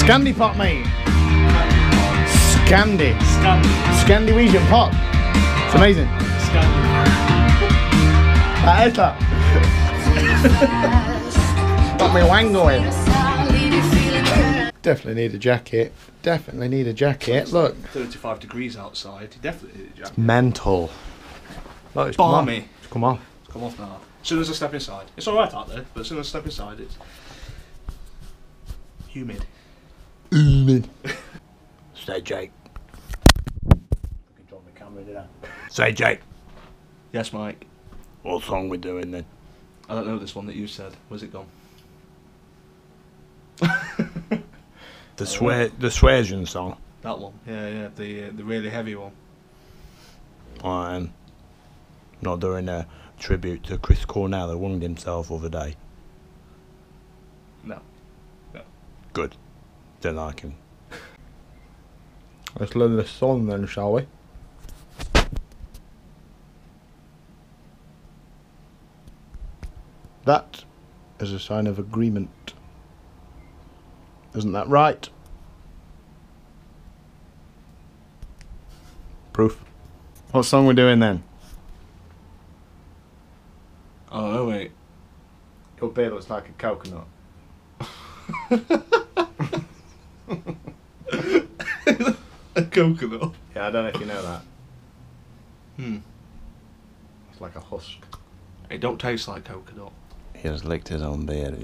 Scandi pot, mate. Scandi. Scandinavian pot. It's amazing. That is that. Got me wang going. Definitely need a jacket. Definitely need a jacket. Look. 35 degrees outside. You definitely need a jacket. It's mental. Look, it's balmy. It's come off. It's come off now. As soon as I step inside. It's alright out there, but as soon as I step inside, it's humid. Humid. Say, Jake. Control my camera, did I? Say, Jake. Yes, Mike. What song we doing then? I don't know this one that you said. Where's it gone? The Suasion song. That one. Yeah, the really heavy one. I'm not doing a tribute to Chris Cornell who winged himself the other day. No. Good. Don't like him. Let's learn the song then, shall we? That is a sign of agreement. Isn't that right? Proof. What song we doing then? Oh, no, wait. Your beard looks like a coconut. A coconut? Yeah, I don't know if you know that. Hmm. It's like a husk. It don't taste like coconut. He just licked his own beard.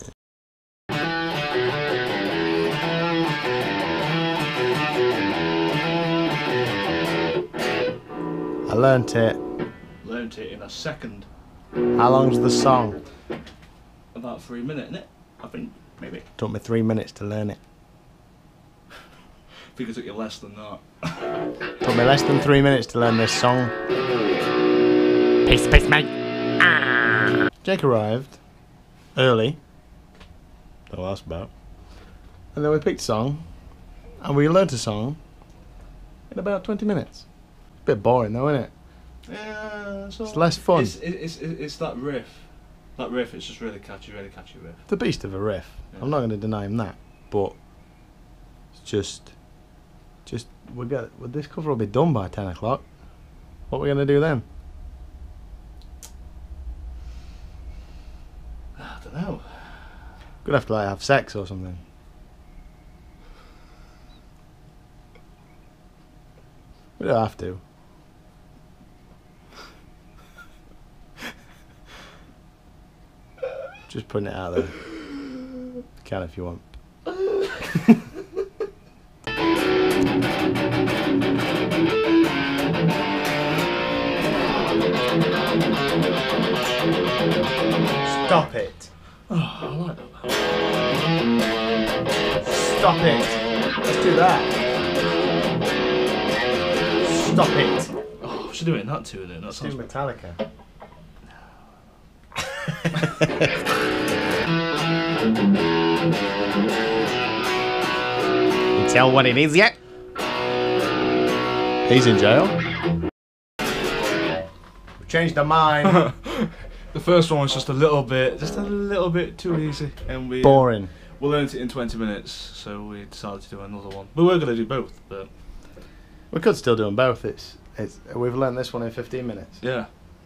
I learnt it. Learned it in a second. How long's the song? About 3 minutes, innit? I think, maybe. Took me 3 minutes to learn it. I think it took you less than that. Took me less than 3 minutes to learn this song. Peace, mate. Jake arrived early. Don't ask about. And then we picked a song, and we learnt a song in about 20 minutes. It's a bit boring though, isn't it? Yeah, it's less fun. It's that riff. That riff, it's just really catchy riff. The beast of a riff. Yeah. I'm not going to deny him that, but it's just this cover will be done by 10 o'clock. What are we going to do then? I don't know. We'd have to like have sex or something. We don't have to. Just putting it out there. You can if you want. Stop it. Oh, I like that. Stop it. Let's do that. Stop it. Oh, we should do it in that too, then. That sounds Metallica. You tell what it is yet? He's in jail. We've changed our mind. The first one was just a little bit too easy, and we boring. We learned it in 20 minutes, so we decided to do another one. We were going to do both, but we could still do them both. We've learned this one in 15 minutes. Yeah.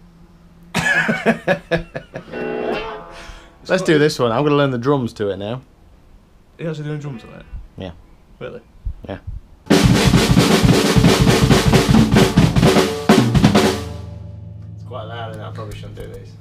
Let's do this one. I'm going to learn the drums to it now. You're actually doing drums on it? Yeah. Really? Yeah. It's quite loud, and I probably shouldn't do these.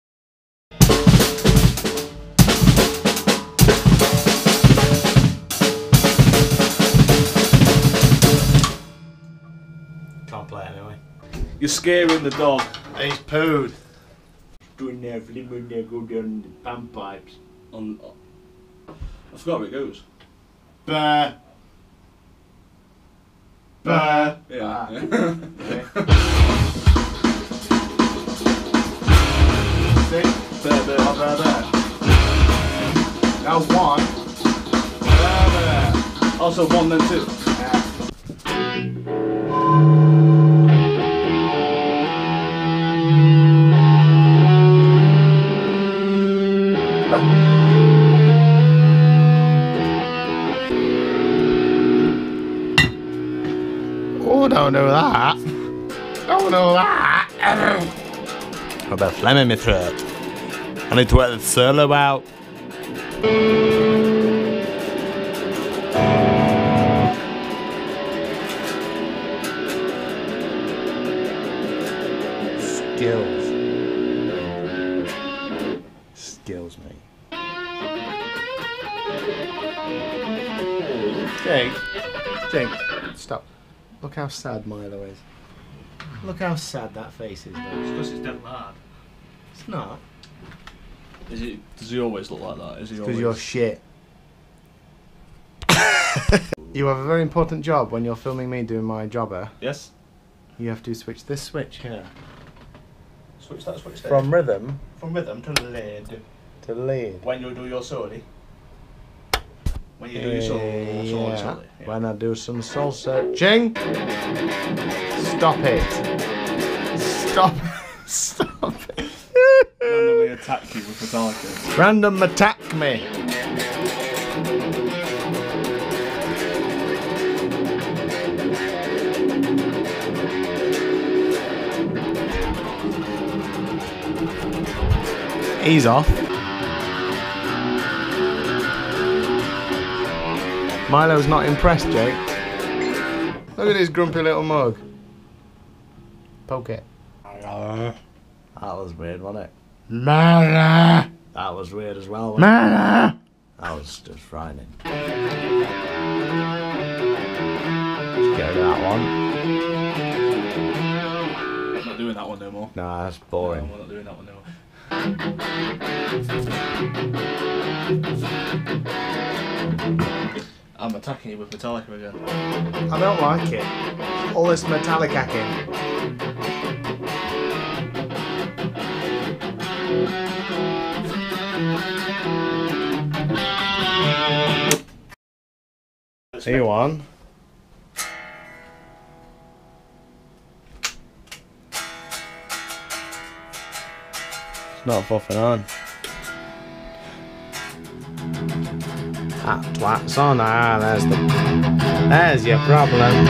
Can't play it anyway. You're scaring the dog. He's pooed. Doing there, flipping there, go down the pump pipes. I forgot where it goes. Bah. Bah. Yeah. Okay. See? There. There. Now one. There. Also one, then two. Yeah. Don't do that. Don't do that. I've got a phlegm in my throat. I need to work the solo out. Skills, mate. Jake, stop. Look how sad Milo is. Look how sad that face is, though. It's because it's dead mad. It's not. Is it? Does he always look like that? Is he? Because you're shit. You have a very important job when you're filming me doing my jobber. Yes. You have to switch this switch here. Switch that switch there. From rhythm to lead. to lead. When you do your soli. When you do your soli. Yeah. When I do some soul searching. Stop it. Stop. Stop it. Randomly attack you with Metallica. Random attack me. Ease off. Milo's not impressed, Jake. Look at his grumpy little mug. Poke it. That was weird, wasn't it? Mala. That was weird as well. Mala. That was just frightening. Let's get rid of that one. I'm not doing that one no more. Nah, that's boring. No, we're not doing that one no more. I'm attacking you with Metallica again. I don't like it. All this metallic hacking. Are you on? It's not fuffing on. That twat's on. Ah, there's your problem.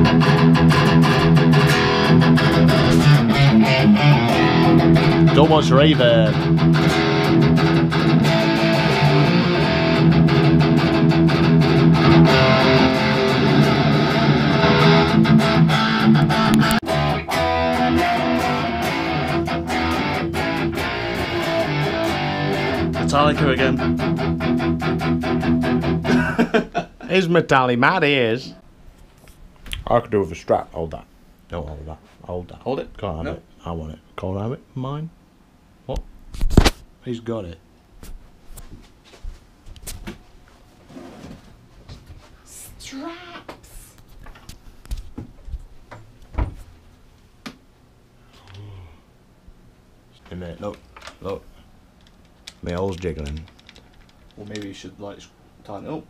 Don't watch reverb. Metallica again. He's Metallic mad, he is. I could do with a strap. Hold that. Don't hold that. Hold that. Hold it. Can't have No. it. I want it. Can't have it. Mine. What? He's got it. Straps. Just a minute. Look. Look. My hole's jiggling. Well, maybe you should like tighten it up.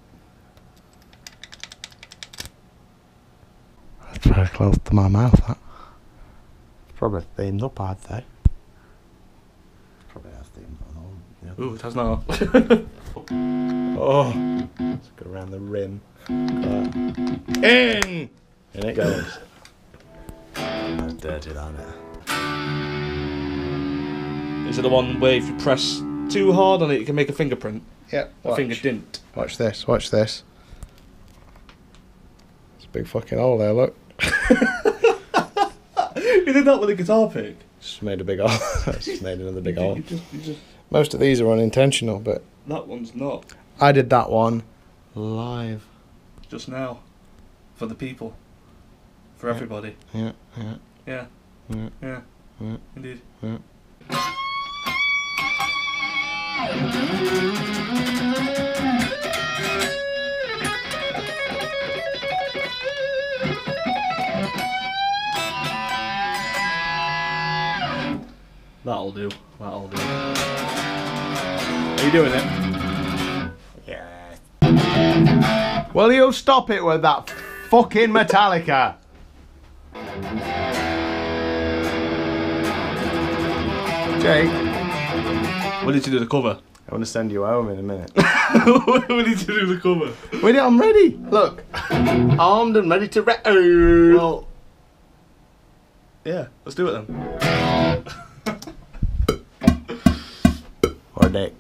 That's very close to my mouth, that. It's probably themed up, I'd say. Probably has themed up. Yeah. Ooh, it has now. Oh, let's go around the rim. In! In it goes. That's dirty, that, isn't it? Is it the one where if you press too hard on it, you can make a fingerprint? Yeah, A finger dint. Watch this, watch this. It's a big fucking hole there, look. You did that with a guitar pick? Just made a big hole. Just made another big hole. You just, Most of these are unintentional, but that one's not. I did that one live. Just now. For the people. For everybody. Yeah, yeah, Yeah. yeah, Yeah. yeah, Indeed. yeah. That'll do. That'll do. Are you doing it? Yeah. Will you stop it with that fucking Metallica? Jake, We need to do the cover. I want to send you home in a minute. We need to do the cover. Wait, I'm ready. Look, armed and ready to Well, Yeah, let's do it then. Or dick.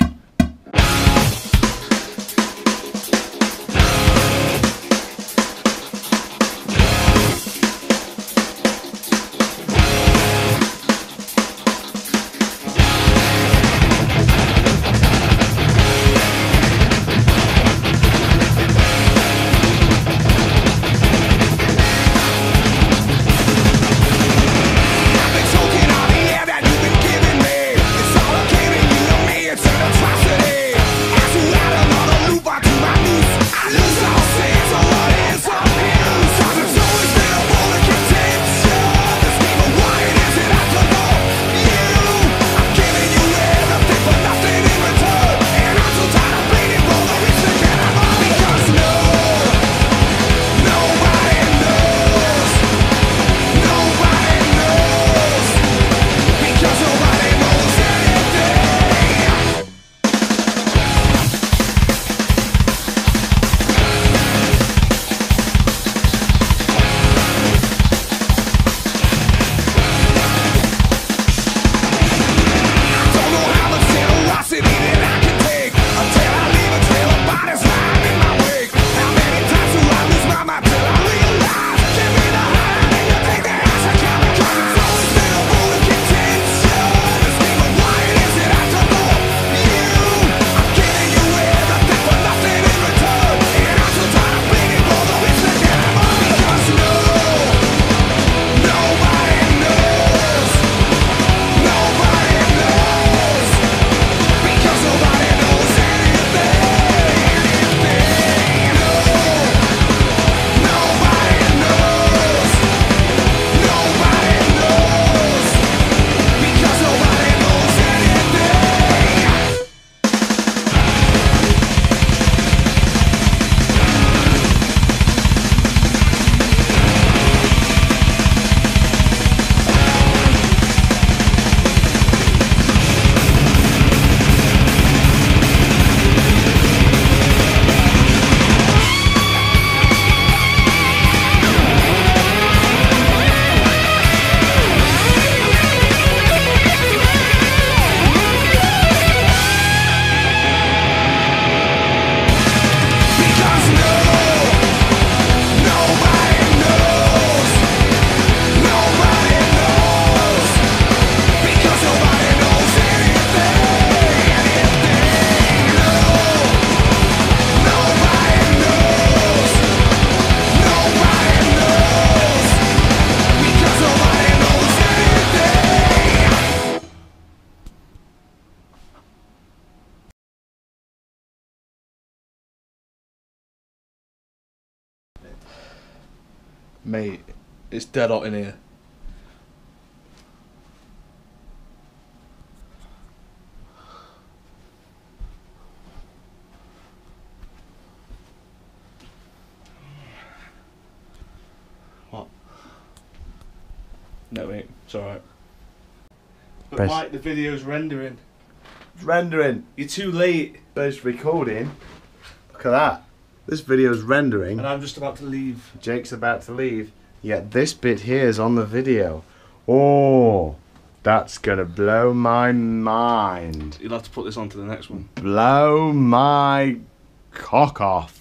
Mate, it's dead hot in here. What? No, mate, it's alright. But Press. Mike, the video's rendering. It's rendering. You're too late. But it's recording. Look at that. This video's rendering. And I'm just about to leave. Jake's about to leave. Yet this bit here is on the video. Oh, that's gonna blow my mind. You'll have to put this on to the next one. Blow my cock off.